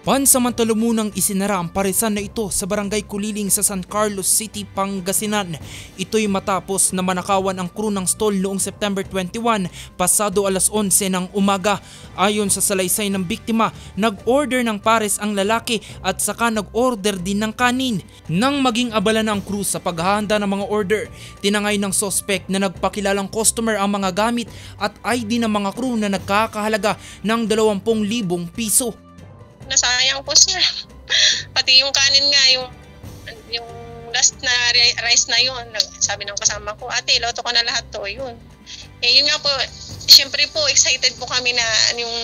Pansamantala munang isinara ang paresan na ito sa Barangay Kuliling sa San Carlos City, Pangasinan. Ito'y matapos na manakawan ang crew ng stall noong September 21 pasado alas 11 ng umaga. Ayon sa salaysay ng biktima, nag-order ng pares ang lalaki at saka nag-order din ng kanin. Nang maging abala na ang crew sa paghahanda ng mga order, tinangay ng suspect na nagpakilalang customer ang mga gamit at ID ng mga crew na nagkakahalaga ng 20,000 piso. Nasayang po sir. Pati yung kanin nga, yung last na rice na yun, sabi ng kasama ko, ate, loto ko na lahat to, yun. Yun nga po, syempre po, excited po kami na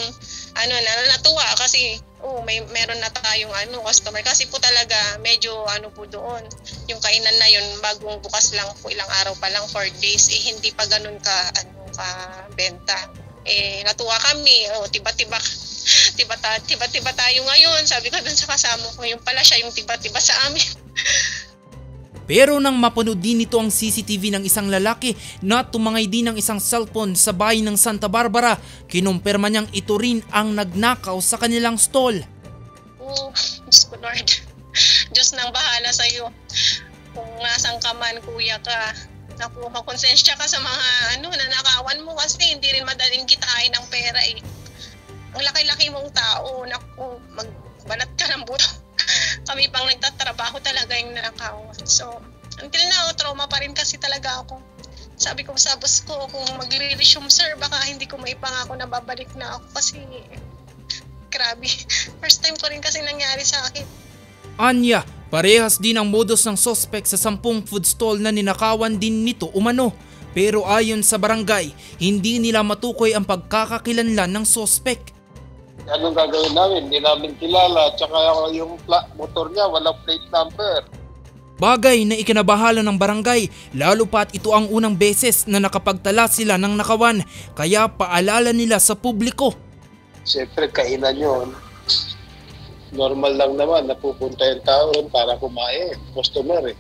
natuwa kasi meron na tayong customer. Kasi po talaga, medyo po doon, yung kainan na yun, bagong bukas lang po, ilang araw pa lang, 4 days, hindi pa ganun ka benta. Natuwa kami, tiba-tiba tayo ngayon. Sabi ko dun sa kasama ko, yung pala siya yung tiba-tiba sa amin. Pero nang mapanood din nito ang CCTV ng isang lalaki na tumangay din ng isang cellphone sa bahay ng Santa Barbara, kinumpirma niyang ito rin ang nagnakaw sa kanilang stall. Diyos ko Lord, Diyos nang bahala sa iyo. Kung nasang ka man, kuya ka, naku, makonsensya ka sa mga nanakawan mo kasi hindi rin madaling kitain ng pera eh. Ang laki-laki mong tao, naku, magbanat ka ng buto. Kami pang nagtatrabaho talaga yung nanakawan. So, until now, trauma pa rin kasi talaga ako. Sabi ko sa boss ko, kung magre-resume sir, baka hindi ko maipangako na babalik na ako kasi grabe. First time ko rin kasi nangyari sa akin. Anya, parehas din ang modus ng suspect sa 10 food stall na ninakawan din nito umano. Pero ayon sa barangay, hindi nila matukoy ang pagkakakilanlan ng suspect. Anong gagawin namin? Hindi namin kilala. Tsaka yung motor niya, walang plate number. Bagay na ikinabahala ng barangay, lalo pat ito ang unang beses na nakapagtala sila ng nakawan. Kaya paalala nila sa publiko. Siyempre, kainan yun. Normal lang naman, napupunta yung tao rin para kumain. Customer eh.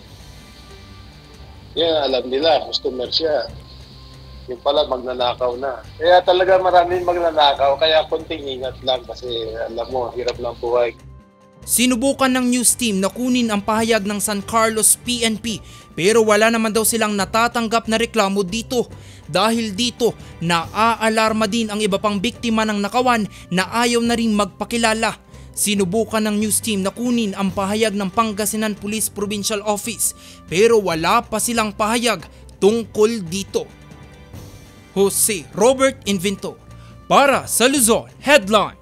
Yan, alam nila, customer siya. Yung pala, magnanakaw na. Kaya talaga maraming magnanakaw, kaya konting ingat lang kasi alam mo, hirap lang buhay. Sinubukan ng news team na kunin ang pahayag ng San Carlos PNP pero wala naman daw silang natatanggap na reklamo dito. Dahil dito, naaalarma din ang iba pang biktima ng nakawan na ayaw na rin magpakilala. Sinubukan ng news team na kunin ang pahayag ng Pangasinan Police Provincial Office pero wala pa silang pahayag tungkol dito. Jose Robert Inventor para sa Luzon Headline.